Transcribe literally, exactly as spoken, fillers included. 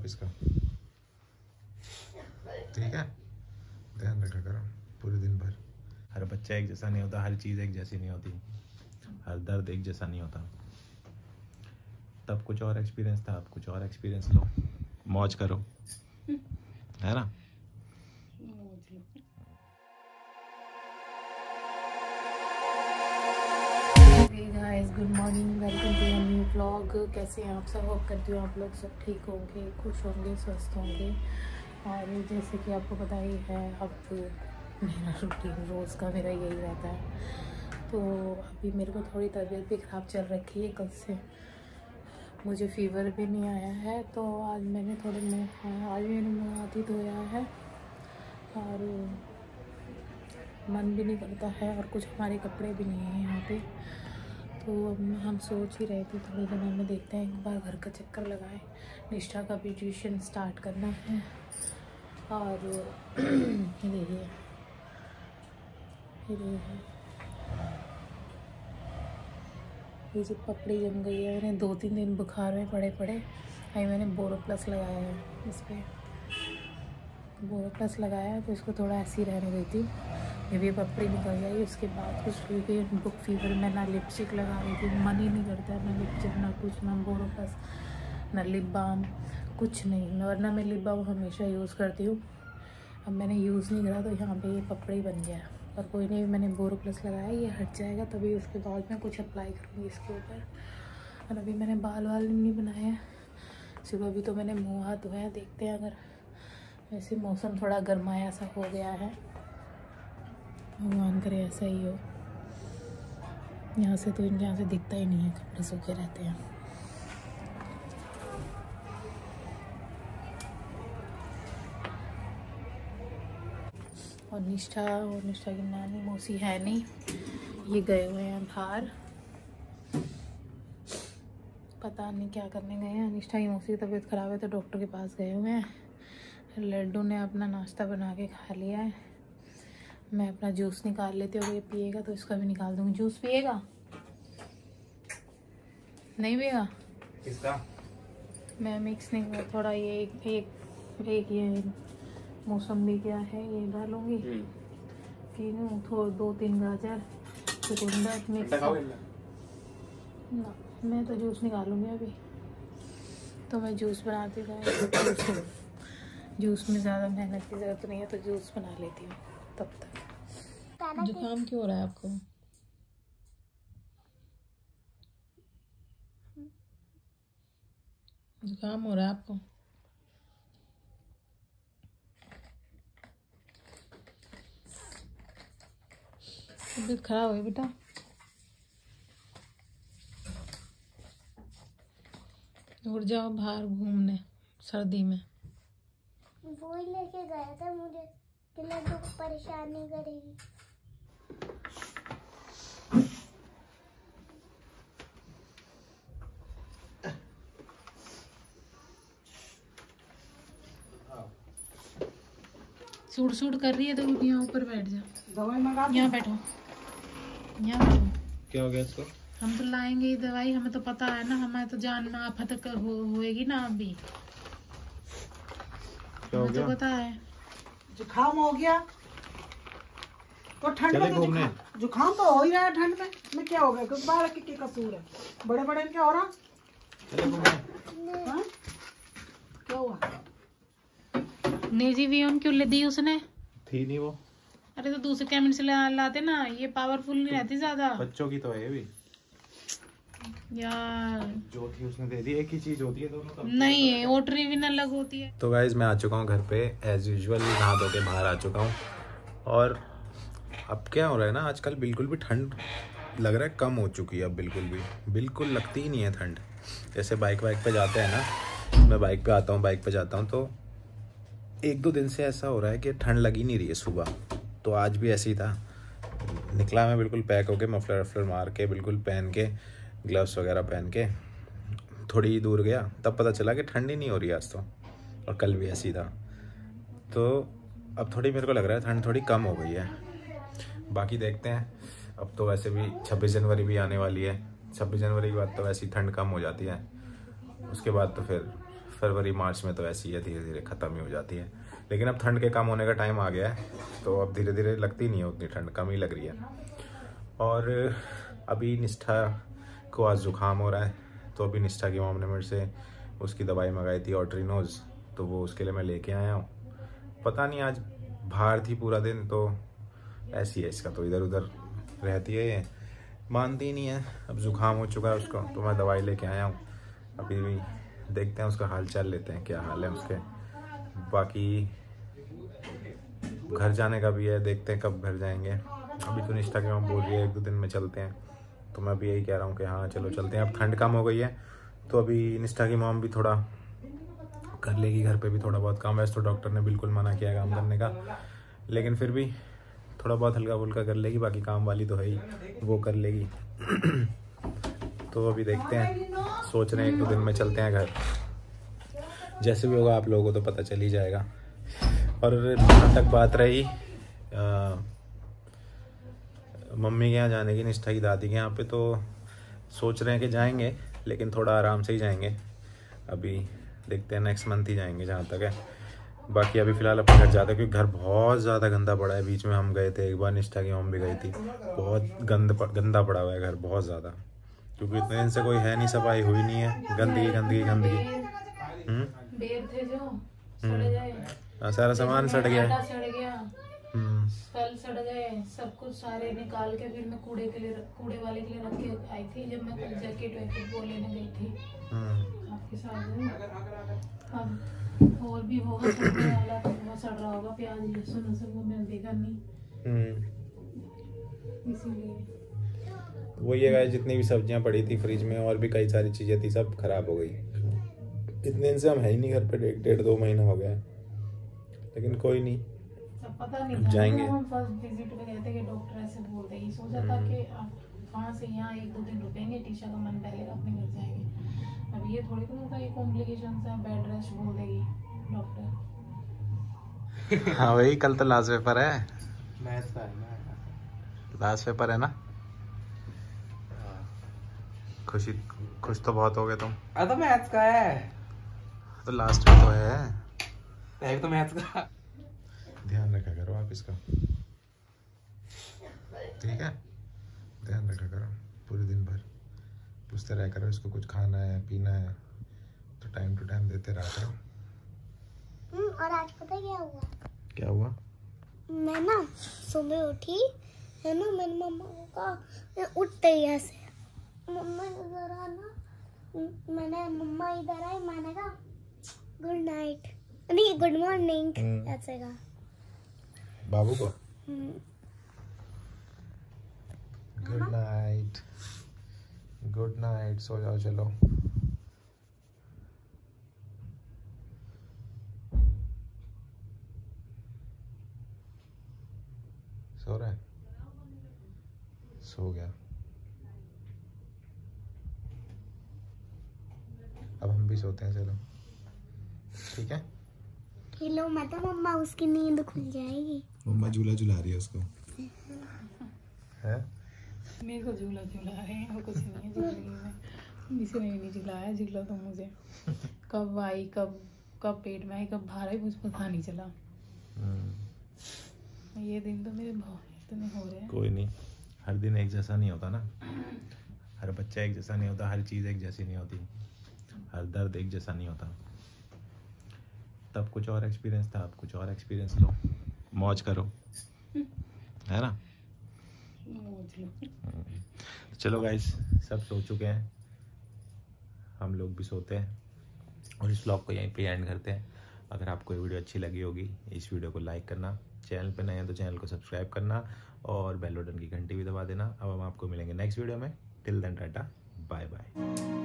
Office का, ठीक है? ध्यान रखा करो पूरे दिन भर। हर बच्चा एक जैसा नहीं होता, हर चीज़ एक जैसी नहीं होती, हर दर्द एक जैसा नहीं होता। तब कुछ और एक्सपीरियंस था, अब कुछ और एक्सपीरियंस लो, मौज करो, है ना? Guys, good morning, welcome to a new vlog. कैसे हैं आप सब? होप करती हूँ आप लोग सब ठीक होंगे, खुश होंगे, स्वस्थ होंगे। और जैसे कि आपको पता ही है, अब मेरा रूटीन रोज़ का मेरा यही रहता है। तो अभी मेरे को थोड़ी तबीयत भी ख़राब चल रखी है कल से, मुझे फीवर भी नहीं आया है। तो आज मैंने थोड़े मुँह आज मैंने मुँह हाथ ही धोया है और मन भी नहीं करता है, और कुछ हमारे कपड़े भी नहीं हैं यहाँ पे। तो हम सोच ही रहे थे थोड़े दिनों में देखते हैं, एक बार घर का चक्कर लगाएं। निष्ठा का भी ट्यूशन स्टार्ट करना है। और ये देखिए, ये जो पपड़ी जम गई है, मैंने दो तीन दिन बुखार में पड़े पड़े अभी मैंने बोरो प्लस लगाया है, इस पर बोरो प्लस लगाया तो इसको थोड़ा ऐसी रहने देती। ये भी पपड़ी निकल गई। उसके बाद कुछ भी बुक फीवर में ना लिपस्टिक लगा रही थी, मन ही नहीं करता, ना लिपस्टिक, ना कुछ, ना बोरो प्लस, ना लिप बाम, कुछ नहीं। वरना मैं लिप बाम हमेशा यूज़ करती हूँ, अब मैंने यूज़ नहीं करा तो यहाँ पे ये पपड़ी बन गया। पर कोई नहीं, मैंने बोरो प्लस लगाया, ये हट जाएगा तभी उसके बाद मैं कुछ अप्लाई करूँगी इसके ऊपर। और अभी मैंने बाल वाल नहीं बनाए हैं, सुबह भी तो मैंने मुँह हाथ धोया। देखते हैं, अगर वैसे मौसम थोड़ा गर्माया सा हो गया है, भगवान करे ऐसा ही हो। यहाँ से तो इनके यहाँ से दिखता ही नहीं है, कपड़े सूखे रहते हैं। और निष्ठा और निष्ठा की नानी मौसी है नहीं, ये गए हुए हैं बाहर, पता नहीं क्या करने गए हैं। निष्ठा की मौसी की तबीयत ख़राब है तो डॉक्टर के पास गए हुए हैं। लड्डू ने अपना नाश्ता बना के खा लिया है, मैं अपना जूस निकाल लेती हूँ। ये पिएगा तो इसका भी निकाल दूँगी। जूस पिएगा? नहीं पिएगा? किसका? मैं मिक्स नहीं, थोड़ा ये एक एक, एक ये मौसम्बी क्या है ये डालूँगी, तीनों थोड़ा दो तीन गाजर, चुकंदर मिक्स। ना, मैं तो जूस निकालूँगी अभी। तो मैं जूस बनाती रहा, जूस में ज़्यादा मेहनत की ज़रूरत नहीं है, तो जूस बना लेती हूँ तब तक। जुकाम क्यों हो रहा है आपको? जुकाम हो रहा है आपको? तबीयत खराब हो गई बेटा? उड़ जाओ बाहर घूमने सर्दी में। वो ही लेके गया था मुझे कि लड्डू को परेशानी करेगी। सूट सूट कर रही है तो यहाँ ऊपर बैठ जा, दवाई मंगा, यहाँ बैठो, यहाँ बैठो। क्या हो गया इसको? हम तो लाएंगे ये दवाई, हमें तो पता है ना, हमें तो जान में आफत हो, होएगी ना अभी। हमें तो पता है। जुकाम हो गया तो ठंड में तो जुकाम, जुकाम तो हो ही रहा है ठंड में में क्या हो गया? क्योंकि बाहर के क्या कसूर है? बड़े बड़े क्या हो रहा? हाँ? क्या हुआ? नेजी वियन क्यों ले दी उसने? थी नहीं वो। अरे तो दूसरे कैबिनेट से ला, लाते ना, ये पावरफुल नहीं रहती ज्यादा। बच्चों की तो है ये भी यार, जो थी उसने दे दी। एक ही चीज होती है दोनों। नहीं है, ओटरी भी न अलग होती है। तो गाइज मैं आ चुका हूँ घर पे, एज यूजुअल नहा धो के बाहर आ चुका हूँ। और अब क्या हो रहा है ना, आजकल बिल्कुल भी ठंड लग रहा है कम हो चुकी है। अब बिल्कुल भी बिल्कुल लगती ही नहीं है ठंड। जैसे बाइक वाइक पे जाते हैं ना, मैं बाइक पे आता हूँ, बाइक पे जाता हूँ तो एक दो दिन से ऐसा हो रहा है कि ठंड लगी नहीं रही है सुबह। तो आज भी ऐसे ही था, निकला मैं बिल्कुल पैक होके, मफलर वफलर मार के, बिल्कुल पहन के, ग्लव्स वगैरह पहन के थोड़ी ही दूर गया, तब पता चला कि ठंड ही नहीं हो रही आज तो। और कल भी ऐसी था। तो अब थोड़ी मेरे को लग रहा है ठंड थोड़ी कम हो गई है। बाकी देखते हैं, अब तो वैसे भी छब्बीस जनवरी भी आने वाली है। छब्बीस जनवरी के बाद तो वैसी ठंड कम हो जाती है, उसके बाद तो फिर फरवरी मार्च में तो ऐसी है, धीरे धीरे ख़त्म ही हो जाती है। लेकिन अब ठंड के कम होने का टाइम आ गया है, तो अब धीरे धीरे लगती नहीं है उतनी ठंड, कम ही लग रही है। और अभी निष्ठा को आज जुकाम हो रहा है, तो अभी निष्ठा की मॉम ने मेरे से उसकी दवाई मंगाई थी ऑट्रिनोज, तो वो उसके लिए मैं लेके आया हूँ। पता नहीं आज बाहर थी पूरा दिन, तो ऐसी है इसका, तो इधर उधर रहती है ये, मानती ही नहीं है। अब जुकाम हो चुका है उसको, तो मैं दवाई लेके आया हूँ। अभी भी देखते हैं उसका हाल चाल लेते हैं, क्या हाल है उसके। बाकी घर जाने का भी है, देखते हैं कब घर जाएंगे। अभी तो निष्ठा की मॉम बोल रही है एक दो दिन में चलते हैं, तो मैं भी यही कह रहा हूँ कि हाँ चलो चलते हैं। अब ठंड कम हो गई है, तो अभी निष्ठा की मॉम भी थोड़ा कर लेगी घर पे भी थोड़ा बहुत काम। वैसे तो डॉक्टर ने बिल्कुल मना किया काम करने का, लेकिन फिर भी थोड़ा बहुत हल्का फुल्का कर लेगी। बाकी काम वाली तो है ही, वो कर लेगी। तो अभी देखते हैं, सोच रहे हैं एक दो दिन में चलते हैं घर। जैसे भी होगा आप लोगों को तो पता चल ही जाएगा। और जहाँ तक बात रही आ, मम्मी के यहाँ जाने की, निष्ठा की दादी के यहाँ पे, तो सोच रहे हैं कि जाएंगे, लेकिन थोड़ा आराम से ही जाएंगे। अभी देखते हैं, नेक्स्ट मंथ ही जाएंगे जहाँ तक है। बाकी अभी फ़िलहाल अपने घर जाते हैं, क्योंकि घर बहुत ज़्यादा गंदा पड़ा है। बीच में हम गए थे एक बार, निष्ठा की मॉम भी गई थी, बहुत गंद गंदा पड़ा हुआ है घर, बहुत ज़्यादा। क्योंकि इतने दिन से कोई है नहीं, सफाई हुई नहीं है, गंदगी गंदगी गंदगी। हम्म सारा सामान सड़ गया, सड़ गया, फल सड़ गए, सब कुछ सारे निकाल के फिर मैं कूड़े के लिए कूड़े वाले के लिए रख के आई थी, जब मैं कल जैकेट वैकेट वो लेने गई थी आपके साथ। अब और भी होगा सड़ने वाला, तो वो सड़ रहा होगा, प्याज लहसुन सब वो मैंने देखा नहीं, इसीलिए वो ये गाय जितनी भी सब्जियां पड़ी थी फ्रिज में, और भी कई सारी चीजें थी, सब खराब हो गई। इतने दिन से हम है ही नहीं घर पे, एक डेढ़ दो महीना हो गया है। लेकिन कोई नहीं, सब पता नहीं था। जाएंगे। हम फर्स्ट विजिट में गए थे कि डॉक्टर ऐसे बोल रहे, सोचा था कि वहाँ से यहाँ एक दो दिन रुकेंगे, टीशा का मन पहलेगा, अपने घर जाएंगे। अब ये थोड़ी तो ये कॉम्प्लिकेशन है, बेड रेस्ट बोल देगी डॉक्टर। हाँ वही, कल तो लास्ट पेपर है, मैथ्स का है ना, लास्ट पेपर है ना। खुशी खुश तो बहुत हो गए तुम। अब तो मैथ्स का है, तो लास्ट में तो है, है तो मैथ्स का। ध्यान रखा करो आप इसका, ठीक है? ध्यान रखा करो पूरे दिन भर, पूछते रहा करो इसको, कुछ खाना है पीना है तो टाइम टू टाइम देते रहा करो। हम्म, और आज पता क्या हुआ? क्या हुआ? मैं ना सुबह उठी है ना, मैंने मम्मा को कहा मैं उठते ही ऐसे, मम्मा इधर आना, मैंने मम्मा इधर आई, मैंने कहा गुड नाइट, नहीं गुड मॉर्निंग ऐसे कहा बाबू को। गुड नाइट, गुड नाइट, सो जाओ चलो। सो रहा है, सो गया। अब हम भी सोते हैं, चलो ठीक है। हिलो मैं तो मम्मा, उसकी नींद खुल जाएगी। मम्मा झूला झुला रही है उसको, है? मेरे को झूला झूला रहे हैं, और कुछ नहीं है जिंदगी में, किसी ने नहीं झुलाया। झूला तो मुझे कब आई, कब कब पेट में आई, कब बाहर आई, मुझे पता नहीं चला। ये दिन तो मेरे बहुत इतने हो रहे हैं। कोई नहीं, हर दिन एक जैसा नहीं होता ना, हर बच्चा एक जैसा नहीं होता, हर चीज़ एक जैसी नहीं होती, हर दर्द एक जैसा नहीं होता। तब कुछ और एक्सपीरियंस था, अब कुछ और एक्सपीरियंस लो, मौज करो, है ना? चलो गाइस, सब सो चुके हैं, हम लोग भी सोते हैं, और इस ब्लॉग को यहीं पे एंड करते हैं। अगर आपको ये वीडियो अच्छी लगी होगी, इस वीडियो को लाइक करना, चैनल पे नए हैं तो चैनल को सब्सक्राइब करना, और बेल बटन की घंटी भी दबा देना। अब हम आपको मिलेंगे नेक्स्ट वीडियो में। Till then tata, bye bye.